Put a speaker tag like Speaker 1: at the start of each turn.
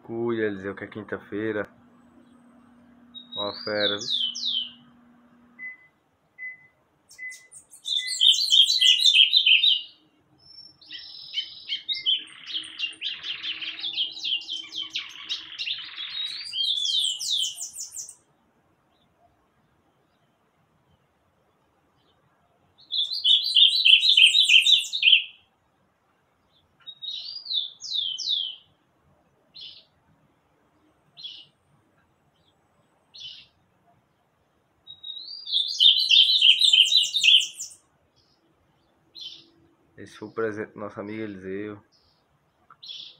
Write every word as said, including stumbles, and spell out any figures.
Speaker 1: Cuida, Eliseu, que é quinta-feira. Ó, fera, viu? Esse foi o presente do nosso amigo Eliseu.